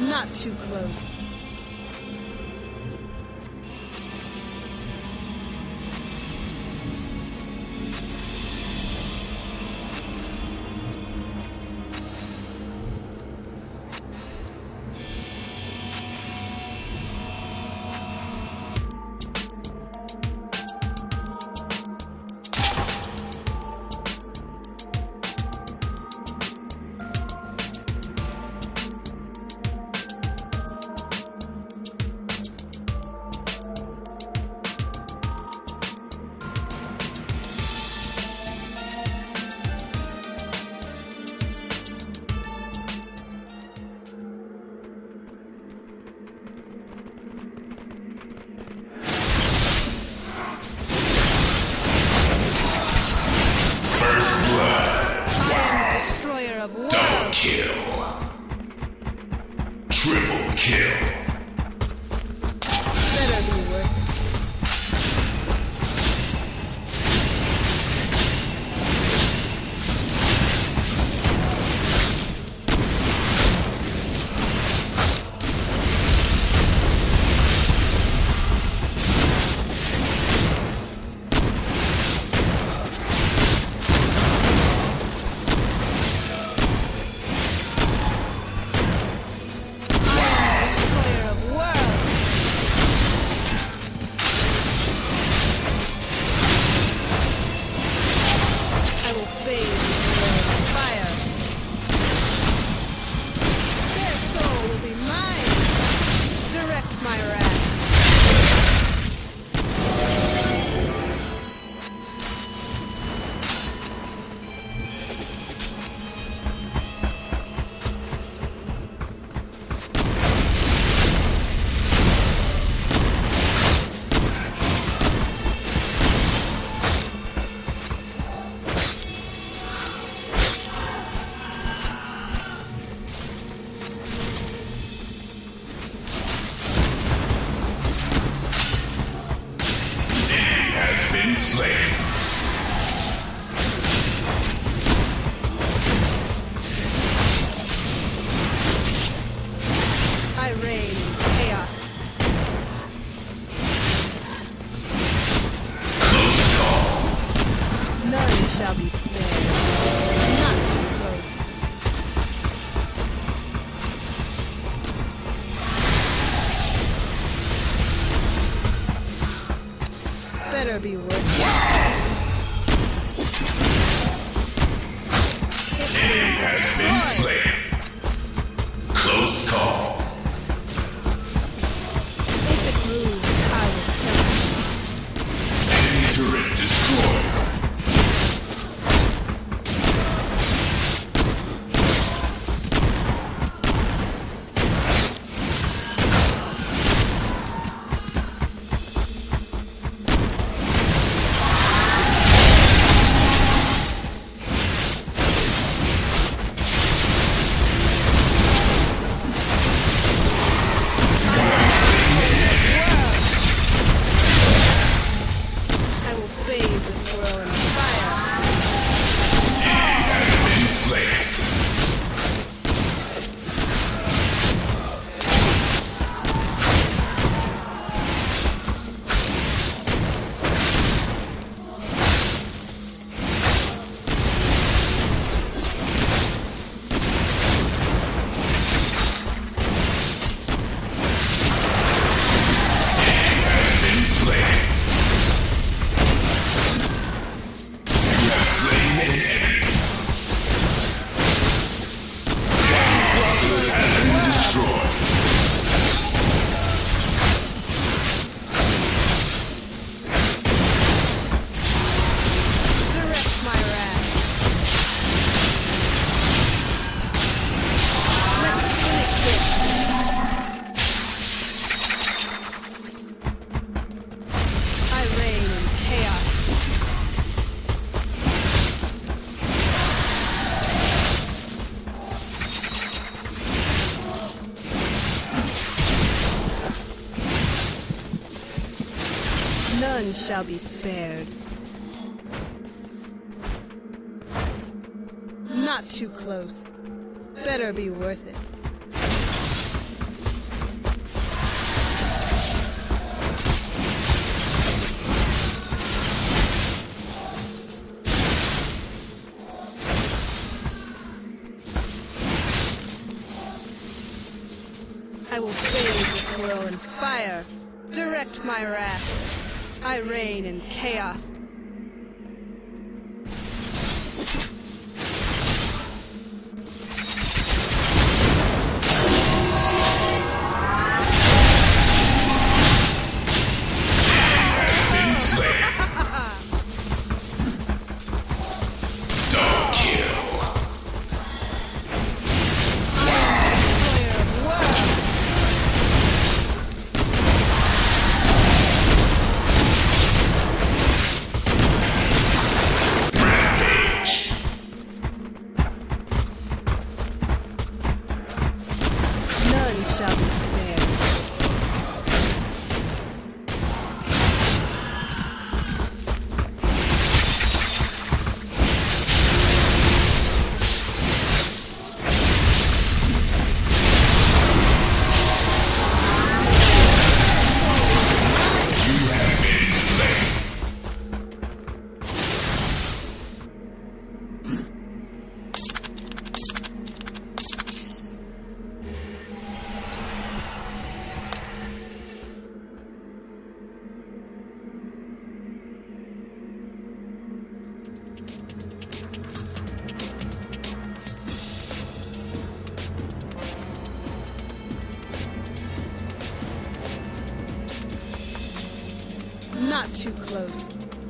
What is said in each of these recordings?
Not too close. Double kill. Triple kill. Better be worth it. Been slain. I reign in chaos. Close call. None shall be spared. Not too close. Better be worth it. Enemy has been slain. Close call. If it moves, I will kill it. Enemy turret destroyed. None shall be spared. Not too close. Better be worth it. I will bathe this world in fire. Direct my wrath. I reign in chaos. Shall be spared. You have been slain. Not too close.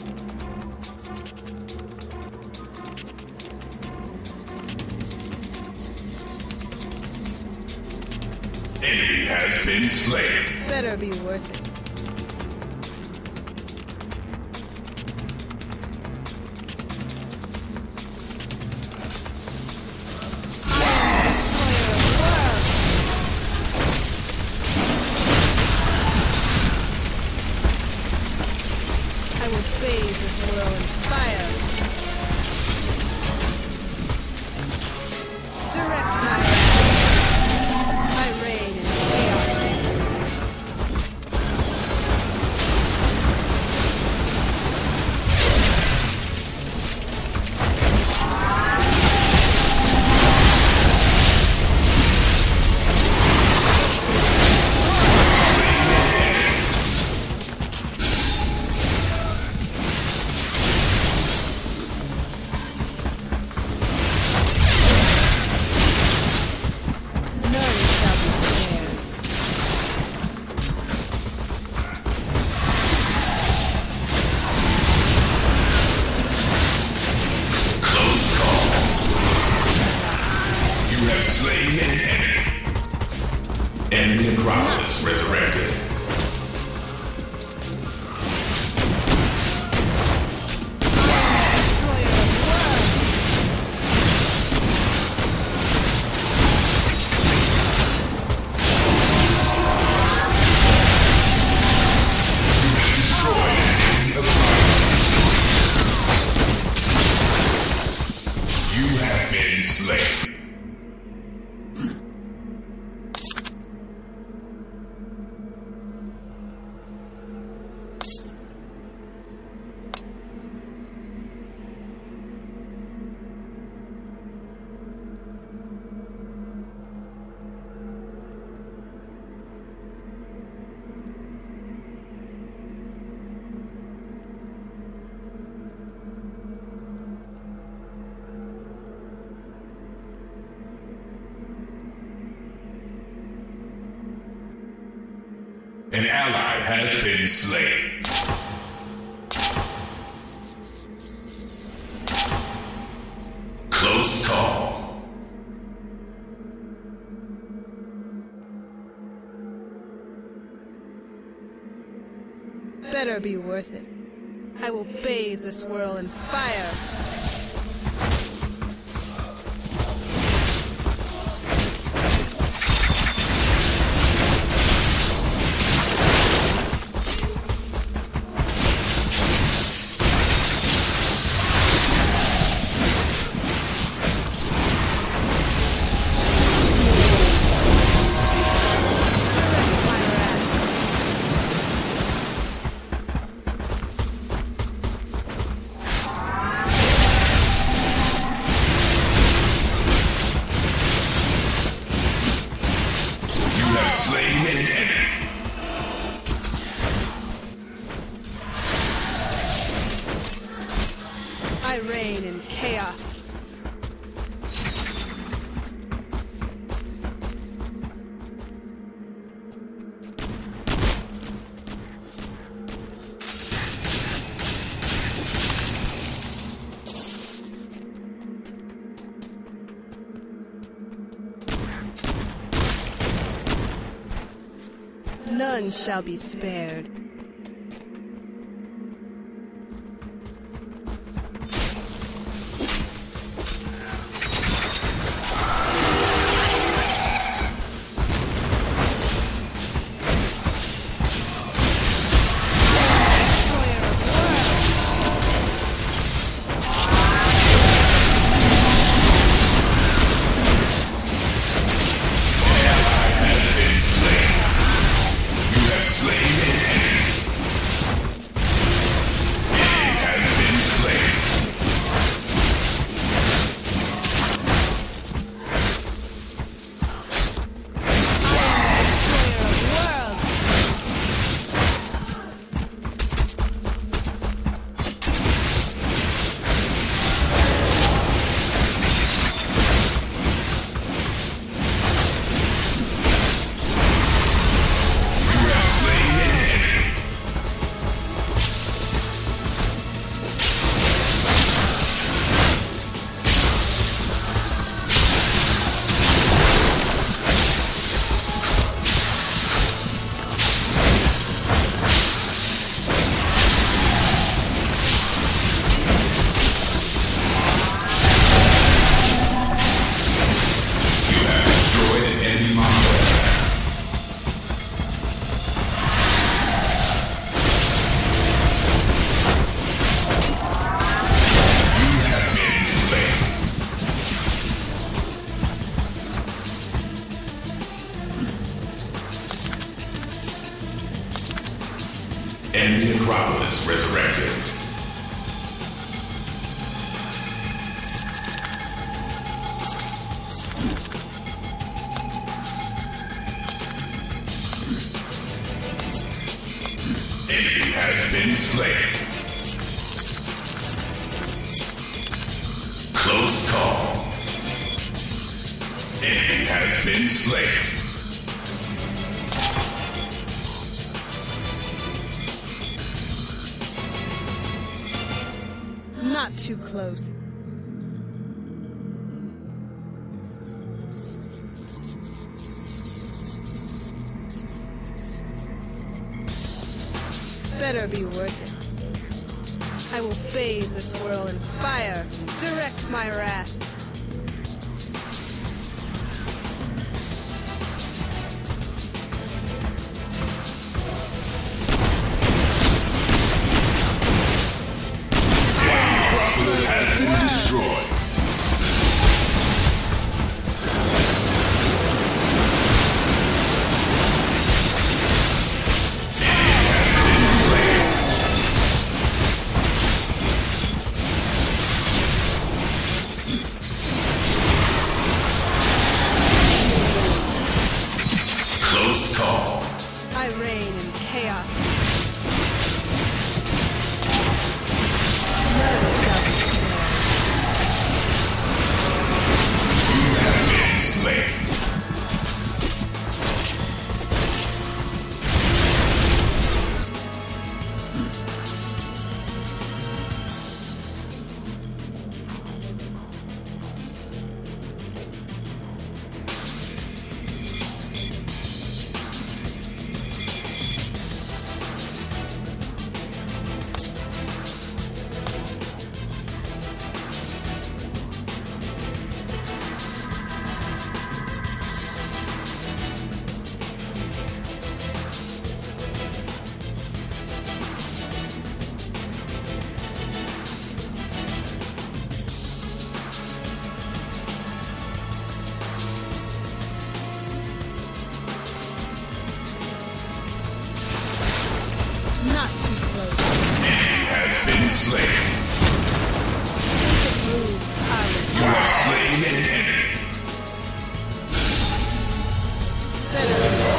Enemy has been slain. Better be worth it. I will bathe this world in fire. Direct my wrath. I reign in chaos. Slain an enemy. Enemy Necropolis resurrected. You have been slain. An ally has been slain. Close call. Better be worth it. I will bathe this world in fire. None shall be spared. And the Acropolis resurrected. Enemy has been slain. Close call. Enemy has been slain. Not too close. Better be worth it. I will bathe this world in fire, direct my wrath. Acropolis has been destroyed. Close call. I reign in chaos. None shall be spared. You have been slain. Not too close. Enemy has been slain. Moves You have slain an enemy. better be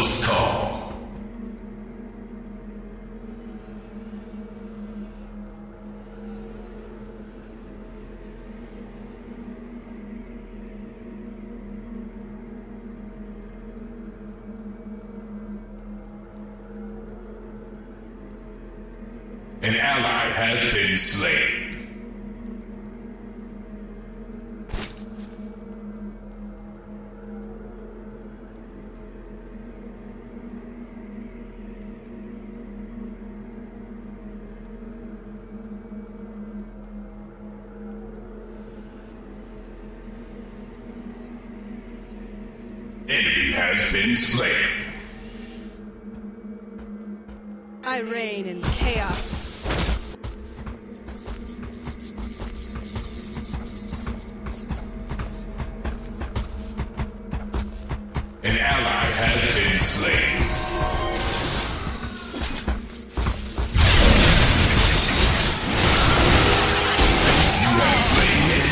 Close call. An ally has been slain. Enemy has been slain. I reign in chaos. An ally has been slain. You have slain an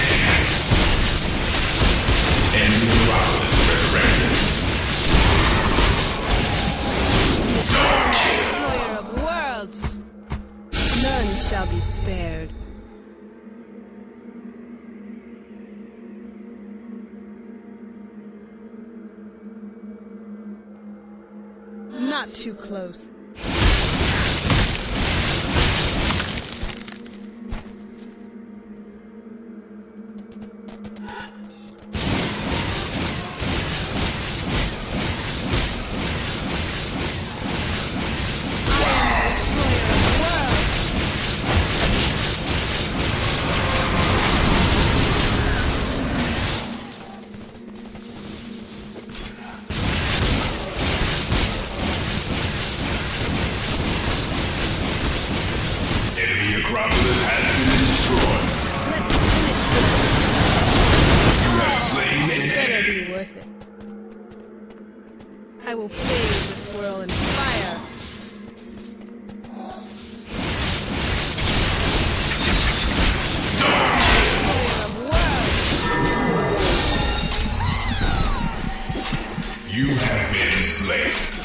enemy. Enemy Metropolis resurrected. Double kill. Destroyer of worlds. None shall be spared. Not too close. Metropolis has been destroyed. Let's finish this. You have slain an Better enemy. be worth it. I will bathe this world in fire. Double kill. Of worlds. You have been slain.